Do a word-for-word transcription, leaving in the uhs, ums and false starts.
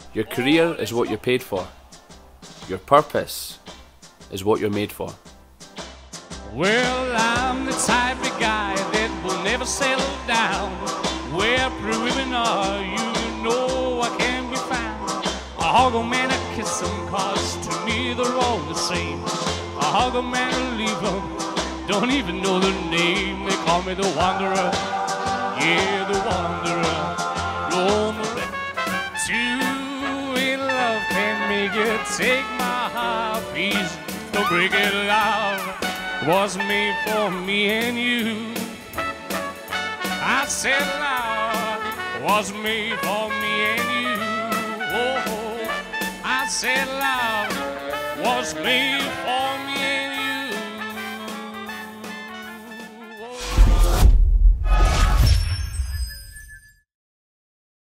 Your career is what you're paid for. Your purpose is what you're made for. Well, I'm the type of guy that will never settle down. Where pretty women are, you know I can be found. I hug a man, I kiss them, cause to me they're all the same. I hug a man and leave them, don't even know their name. They call me the wanderer, yeah, the wanderer. Lonely. Two in love can make it, take my heart, please don't break it. Love was made for me and you. I said love was made for me and you. Oh, I said love was made for me